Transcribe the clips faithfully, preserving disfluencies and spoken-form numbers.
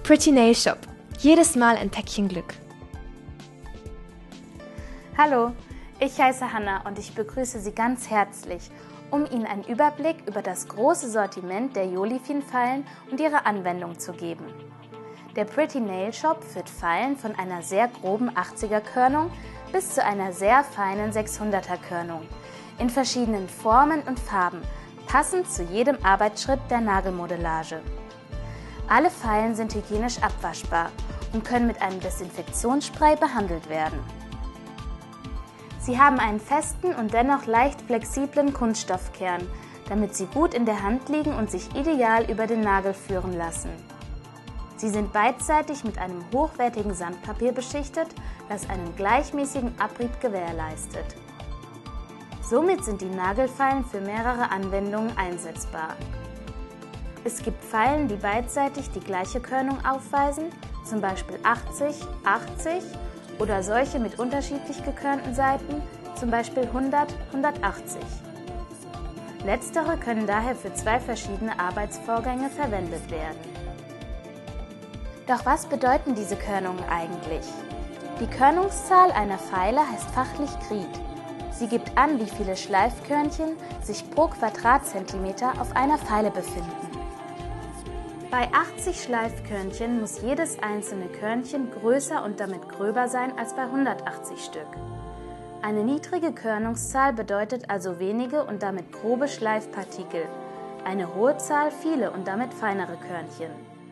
Pretty Nail Shop. Jedes Mal ein Päckchen Glück. Hallo, ich heiße Hanna und ich begrüße Sie ganz herzlich, um Ihnen einen Überblick über das große Sortiment der Jolifin-Fallen und ihre Anwendung zu geben. Der Pretty Nail Shop führt Fallen von einer sehr groben achtziger Körnung bis zu einer sehr feinen sechshunderter Körnung in verschiedenen Formen und Farben, passend zu jedem Arbeitsschritt der Nagelmodellage. Alle Fallen sind hygienisch abwaschbar und können mit einem Desinfektionsspray behandelt werden. Sie haben einen festen und dennoch leicht flexiblen Kunststoffkern, damit sie gut in der Hand liegen und sich ideal über den Nagel führen lassen. Sie sind beidseitig mit einem hochwertigen Sandpapier beschichtet, das einen gleichmäßigen Abrieb gewährleistet. Somit sind die Nagelfallen für mehrere Anwendungen einsetzbar. Es gibt Fallen, die beidseitig die gleiche Körnung aufweisen, zum Beispiel achtzig, achtzig oder solche mit unterschiedlich gekörnten Seiten, zum Beispiel hundert, hundertachtzig. Letztere können daher für zwei verschiedene Arbeitsvorgänge verwendet werden. Doch was bedeuten diese Körnungen eigentlich? Die Körnungszahl einer Feile heißt fachlich Grid. Sie gibt an, wie viele Schleifkörnchen sich pro Quadratzentimeter auf einer Feile befinden. Bei achtzig Schleifkörnchen muss jedes einzelne Körnchen größer und damit gröber sein als bei hundertachtzig Stück. Eine niedrige Körnungszahl bedeutet also wenige und damit grobe Schleifpartikel, eine hohe Zahl viele und damit feinere Körnchen.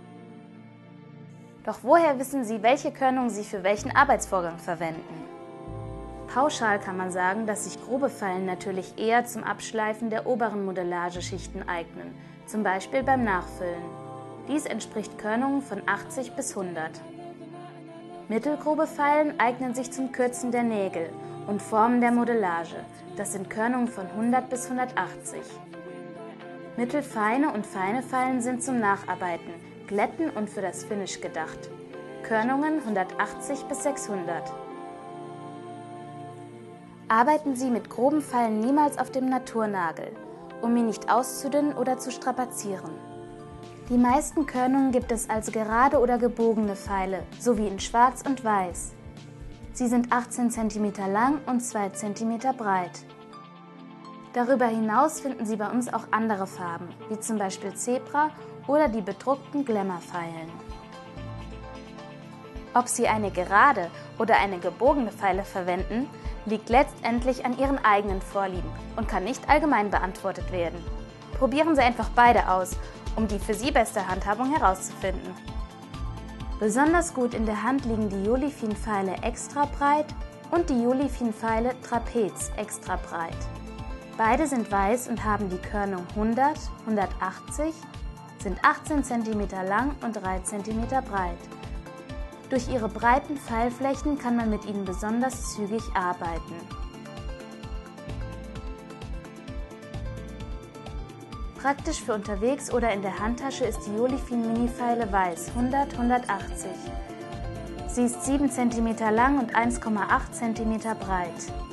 Doch woher wissen Sie, welche Körnung Sie für welchen Arbeitsvorgang verwenden? Pauschal kann man sagen, dass sich grobe Fallen natürlich eher zum Abschleifen der oberen Modellageschichten eignen, zum Beispiel beim Nachfüllen. Dies entspricht Körnungen von achtzig bis hundert. Mittelgrobe Fallen eignen sich zum Kürzen der Nägel und Formen der Modellage. Das sind Körnungen von hundert bis hundertachtzig. Mittelfeine und feine Fallen sind zum Nacharbeiten, Glätten und für das Finish gedacht. Körnungen hundertachtzig bis sechshundert. Arbeiten Sie mit groben Fallen niemals auf dem Naturnagel, um ihn nicht auszudünnen oder zu strapazieren. Die meisten Körnungen gibt es als gerade oder gebogene Feile, sowie in Schwarz und Weiß. Sie sind achtzehn Zentimeter lang und zwei Zentimeter breit. Darüber hinaus finden Sie bei uns auch andere Farben, wie zum Beispiel Zebra oder die bedruckten Glamour-Feilen. Ob Sie eine gerade oder eine gebogene Feile verwenden, liegt letztendlich an Ihren eigenen Vorlieben und kann nicht allgemein beantwortet werden. Probieren Sie einfach beide aus, um die für Sie beste Handhabung herauszufinden. Besonders gut in der Hand liegen die Jolifin-Feile extra breit und die Jolifin-Feile Trapez extra breit. Beide sind weiß und haben die Körnung hundert, hundertachtzig, sind achtzehn Zentimeter lang und drei Zentimeter breit. Durch ihre breiten Pfeilflächen kann man mit ihnen besonders zügig arbeiten. Praktisch für unterwegs oder in der Handtasche ist die Jolifin Mini-Feile weiß hundert, hundertachtzig. Sie ist sieben Zentimeter lang und eins Komma acht Zentimeter breit.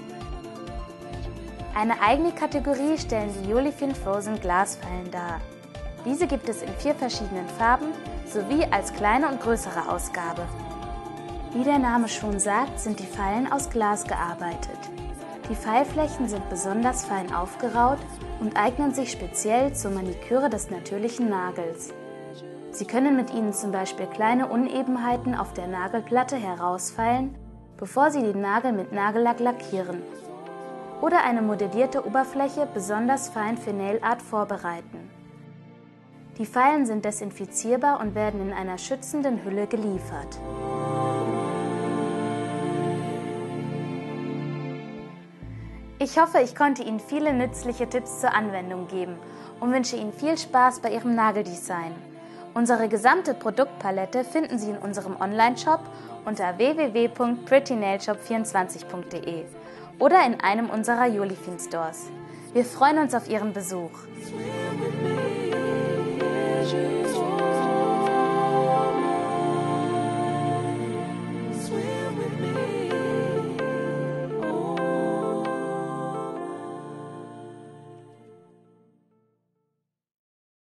Eine eigene Kategorie stellen die Jolifin Frozen Glasfallen dar. Diese gibt es in vier verschiedenen Farben sowie als kleine und größere Ausgabe. Wie der Name schon sagt, sind die Fallen aus Glas gearbeitet. Die Pfeilflächen sind besonders fein aufgeraut und eignen sich speziell zur Maniküre des natürlichen Nagels. Sie können mit ihnen zum Beispiel kleine Unebenheiten auf der Nagelplatte herausfeilen, bevor Sie den Nagel mit Nagellack lackieren, oder eine modellierte Oberfläche besonders fein für Nail Art vorbereiten. Die Fallen sind desinfizierbar und werden in einer schützenden Hülle geliefert. Ich hoffe, ich konnte Ihnen viele nützliche Tipps zur Anwendung geben und wünsche Ihnen viel Spaß bei Ihrem Nageldesign. Unsere gesamte Produktpalette finden Sie in unserem Online-Shop unter w w w punkt pretty nail shop vierundzwanzig punkt de oder in einem unserer Jolifin Stores. Wir freuen uns auf Ihren Besuch.